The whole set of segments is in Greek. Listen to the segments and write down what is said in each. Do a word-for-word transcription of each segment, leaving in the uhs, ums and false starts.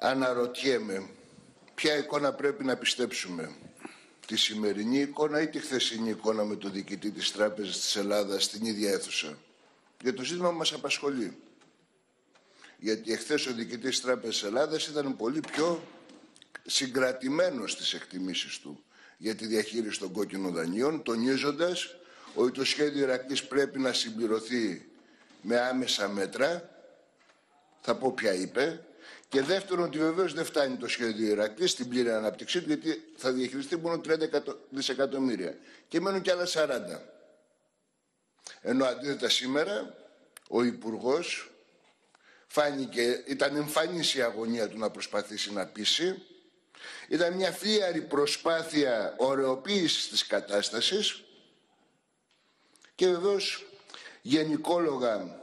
Αναρωτιέμαι ποια εικόνα πρέπει να πιστέψουμε. Τη σημερινή εικόνα ή τη χθεσινή εικόνα με τον διοικητή της Τράπεζας της Ελλάδας στην ίδια αίθουσα. Για το ζήτημα μας απασχολεί. Γιατί εχθές ο διοικητής της Τράπεζας της Ελλάδας ήταν πολύ πιο συγκρατημένος στις εκτιμήσεις του για τη διαχείριση των κόκκινων δανείων, τονίζοντας ότι το σχέδιο Ηρακλής πρέπει να συμπληρωθεί με άμεσα μέτρα. Θα πω ποια είπε. Και δεύτερον, ότι βεβαίως δεν φτάνει το σχέδιο Ηρακλής στην πλήρη ανάπτυξή του, γιατί θα διαχειριστεί μόνο τριάντα δισεκατομμύρια και μένουν και άλλα σαράντα. Ενώ αντίθετα σήμερα ο Υπουργός φάνηκε, ήταν εμφανής η αγωνία του να προσπαθήσει να πείσει. Ήταν μια φλίαρη προσπάθεια ωρεοποίησης της κατάστασης και βεβαίως γενικόλογα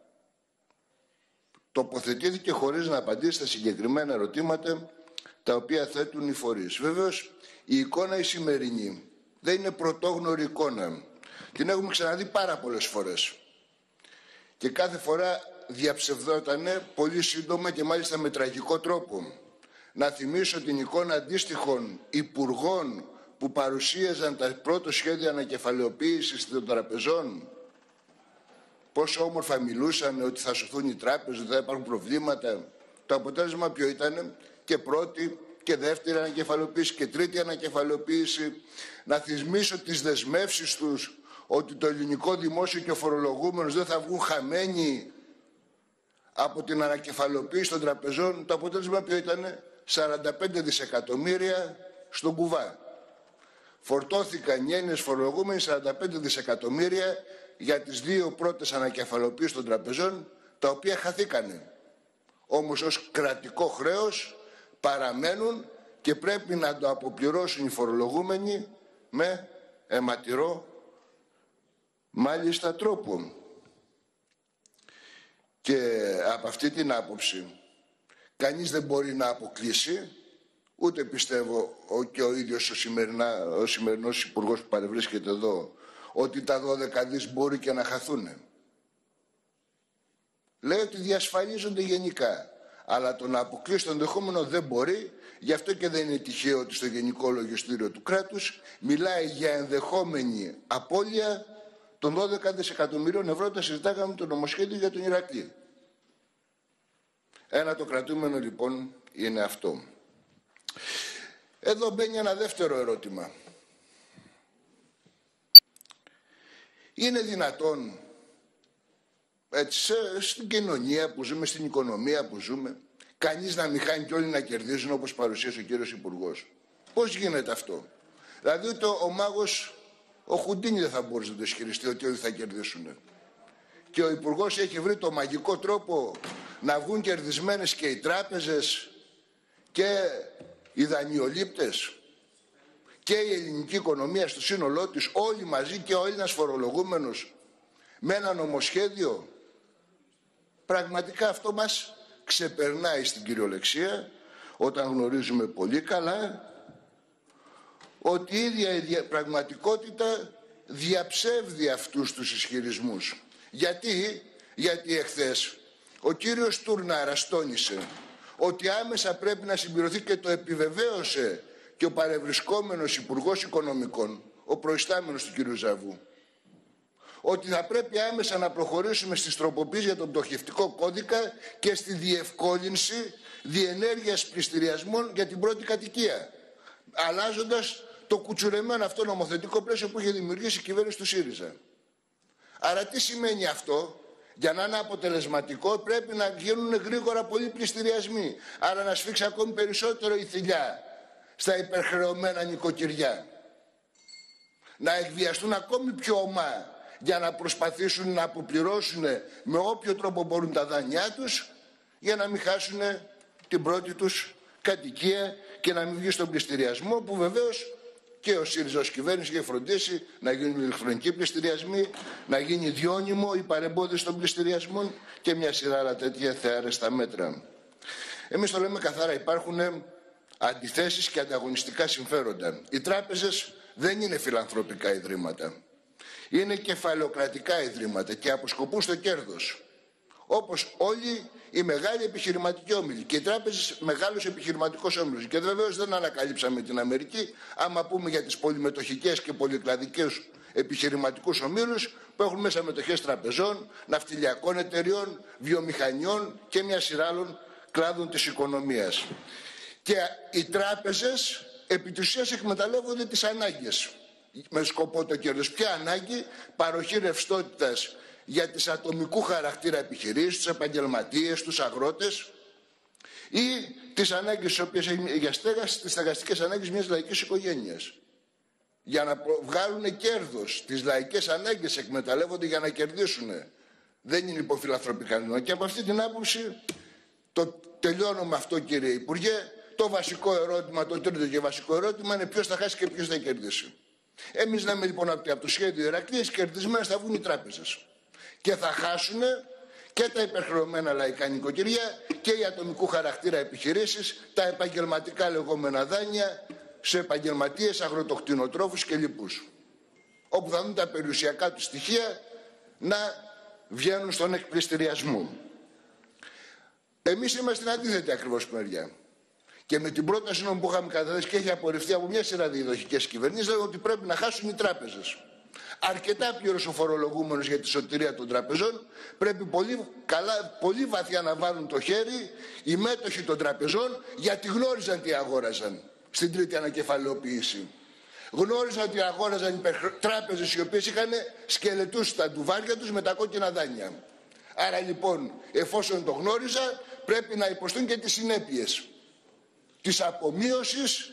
τοποθετήθηκε χωρίς να απαντήσει στα συγκεκριμένα ερωτήματα τα οποία θέτουν οι φορείς. Βεβαίως η εικόνα η σημερινή δεν είναι πρωτόγνωρη εικόνα. Την έχουμε ξαναδεί πάρα πολλές φορές. Και κάθε φορά διαψευδότανε πολύ σύντομα και μάλιστα με τραγικό τρόπο. Να θυμίσω την εικόνα αντίστοιχων υπουργών που παρουσίαζαν τα πρώτα σχέδια ανακεφαλαιοποίησης των τραπεζών. Πόσο όμορφα μιλούσαν ότι θα σωθούν οι τράπεζες, ότι θα υπάρχουν προβλήματα. Το αποτέλεσμα ποιο ήταν? Και πρώτη και δεύτερη ανακεφαλαιοποίηση και τρίτη ανακεφαλαιοποίηση. Να θυμίσω τις δεσμεύσεις τους ότι το ελληνικό δημόσιο και ο φορολογούμενος δεν θα βγουν χαμένοι από την ανακεφαλαιοποίηση των τραπεζών. Το αποτέλεσμα ποιο ήταν? σαράντα πέντε δισεκατομμύρια στον κουβά. Φορτώθηκαν οι Έλληνες φορολογούμενοι σαράντα πέντε δισεκατομμύρια για τις δύο πρώτες ανακεφαλαιοποίησεις των τραπεζών, τα οποία χαθήκανε. Όμως ως κρατικό χρέος παραμένουν και πρέπει να το αποπληρώσουν οι φορολογούμενοι με αιματηρό μάλιστα τρόπο. Και από αυτή την άποψη κανείς δεν μπορεί να αποκλείσει, ούτε πιστεύω και ο ίδιος ο, σημερινά, ο σημερινός υπουργός που παρευρίσκεται εδώ, ότι τα δώδεκα δις μπορεί και να χαθούν. Λέει ότι διασφαλίζονται γενικά, αλλά το να αποκλείσει το ενδεχόμενο δεν μπορεί. Γι' αυτό και δεν είναι τυχαίο ότι στο Γενικό Λογιστήριο του κράτους μιλάει για ενδεχόμενη απώλεια των δώδεκα δισεκατομμυρίων ευρώ. Τα συζητάγαμε το νομοσχέδιο για τον Ηρακλή. Ένα το κρατούμενο λοιπόν είναι αυτό. Εδώ μπαίνει ένα δεύτερο ερώτημα. Είναι δυνατόν έτσι, στην κοινωνία που ζούμε, στην οικονομία που ζούμε, κανείς να μην χάνει και όλοι να κερδίζουν, όπως παρουσίασε ο κύριος Υπουργός? Πώς γίνεται αυτό? Δηλαδή ούτε ο μάγος ο Χουντίνι δεν θα μπορούσε να το ισχυριστεί ότι όλοι θα κερδίσουν. Και ο Υπουργός έχει βρει το μαγικό τρόπο να βγουν κερδισμένες και οι τράπεζες και οι δανειολήπτες και η ελληνική οικονομία στο σύνολό της, όλοι μαζί και ο Έλληνας φορολογούμενος με ένα νομοσχέδιο. Πραγματικά αυτό μας ξεπερνάει στην κυριολεξία, όταν γνωρίζουμε πολύ καλά ότι η ίδια η πραγματικότητα διαψεύδει αυτούς τους ισχυρισμούς. Γιατί, γιατί εχθές ο κύριος Τουρνάρας τόνισε ότι άμεσα πρέπει να συμπληρωθεί, και το επιβεβαίωσε και ο παρευρισκόμενος Υπουργός Οικονομικών, ο προϊστάμενος του κύριου Ζαβού, ότι θα πρέπει άμεσα να προχωρήσουμε στις τροποποίησεις για τον πτωχευτικό κώδικα και στη διευκόλυνση διενέργειας πληστηριασμών για την πρώτη κατοικία, αλλάζοντας το κουτσουρεμένο αυτό νομοθετικό πλαίσιο που είχε δημιουργήσει η κυβέρνηση του ΣΥΡΙΖΑ. Άρα τι σημαίνει αυτό? Για να είναι αποτελεσματικό πρέπει να γίνουν γρήγορα πολλοί πληστηριασμοί. Άρα να σφίξει ακόμη περισσότερο η θηλιά στα υπερχρεωμένα νοικοκυριά. Να εκβιαστούν ακόμη πιο ομά για να προσπαθήσουν να αποπληρώσουν με όποιο τρόπο μπορούν τα δάνειά τους, για να μην χάσουν την πρώτη τους κατοικία και να μην βγει στον πληστηριασμό, που βεβαίως και ο ΣΥΡΙΖΑ ως κυβέρνηση είχε φροντίσει να γίνουν ηλεκτρονικοί πληστηριασμοί, να γίνει διώνυμο η παρεμπόδιση των πληστηριασμών και μια σειρά άλλα τέτοια θεάρεστα μέτρα. Εμείς το λέμε καθαρά, υπάρχουν αντιθέσεις και ανταγωνιστικά συμφέροντα. Οι τράπεζες δεν είναι φιλανθρωπικά ιδρύματα. Είναι κεφαλαιοκρατικά ιδρύματα και αποσκοπούν στο κέρδος. όπως όλοι οι μεγάλοι επιχειρηματικοί όμιλοι και οι τράπεζες μεγάλος επιχειρηματικός όμιλος. Και βεβαίως δεν ανακαλύψαμε την Αμερική, άμα πούμε για τις πολυμετοχικές και πολυκλαδικές επιχειρηματικούς ομίλους που έχουν μέσα μετοχές τραπεζών, ναυτιλιακών εταιριών, βιομηχανιών και μια σειρά άλλων κλάδων της οικονομίας. Και οι τράπεζες επί της ουσίας εκμεταλλεύονται τις ανάγκες με σκοπό το κέρδος. Ποια ανάγκη? Παροχή ρευστότητας για τις ατομικού χαρακτήρα επιχειρήσεις, τους επαγγελματίες, τους αγρότες ή τις ανάγκες τις οποίες για στέγαση, τις στεγαστικές ανάγκες μιας λαϊκής οικογένειας. Για να βγάλουν κέρδος, τις λαϊκές ανάγκες εκμεταλλεύονται για να κερδίσουν. Δεν είναι υποφιλανθρωπικά. Και από αυτή την άποψη, το τελειώνω με αυτό, κύριε Υπουργέ, το βασικό ερώτημα, το τρίτο και βασικό ερώτημα είναι ποιος θα χάσει και ποιος θα κερδίσει. Εμείς λέμε λοιπόν ότι από το σχέδιο Ηρακλείας κερδισμένες θα βγουν οι τράπεζες. Και θα χάσουν και τα υπερχρεωμένα λαϊκά νοικοκυριά και οι ατομικού χαρακτήρα επιχειρήσεις, τα επαγγελματικά λεγόμενα δάνεια σε επαγγελματίες, αγροτοκτηνοτρόφους και λοιπούς. Όπου θα δουν τα περιουσιακά του στοιχεία να βγαίνουν στον εκπληστηριασμό. Εμείς είμαστε στην αντίθετη ακριβώς μεριά. Και με την πρόταση που είχαμε καταθέσει και έχει απορριφθεί από μια σειρά διαδοχικές κυβερνήσεις, λέγαμε ότι πρέπει να χάσουν οι τράπεζες. Αρκετά πλήρως ο φορολογούμενος για τη σωτηρία των τραπεζών, πρέπει πολύ, καλά, πολύ βαθιά να βάλουν το χέρι οι μέτοχοι των τραπεζών, γιατί γνώριζαν τι αγόραζαν στην τρίτη ανακεφαλαιοποίηση. Γνώριζαν ότι αγόραζαν τράπεζες οι οποίες είχαν σκελετούς στα ντουβάρια τους με τα κόκκινα δάνεια. Άρα λοιπόν, εφόσον το γνώριζα, πρέπει να υποστούν και τις συνέπειες της απομείωσης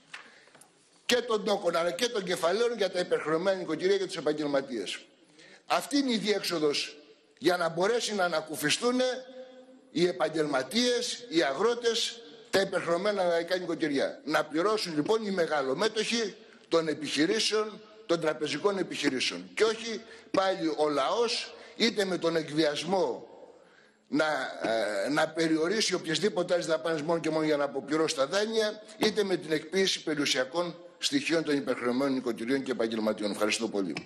και των τόκων αλλά και των κεφαλαίων για τα υπερχρεωμένα νοικοκυριά και τους επαγγελματίες. Αυτή είναι η διέξοδος για να μπορέσει να ανακουφιστούν οι επαγγελματίες, οι αγρότες, τα υπερχρεωμένα λαϊκά νοικοκυριά. Να πληρώσουν λοιπόν οι μεγαλομέτοχοι των επιχειρήσεων, των τραπεζικών επιχειρήσεων. Και όχι πάλι ο λαός είτε με τον εκβιασμό να, ε, να περιορίσει οποιασδήποτε άλλες δαπάνες μόνο και μόνο για να αποπληρώσει τα δάνεια, είτε με την εκποίηση περιουσιακών στοιχείων των υπερχρεωμένων νοικοκυριών και επαγγελματιών. Ευχαριστώ πολύ.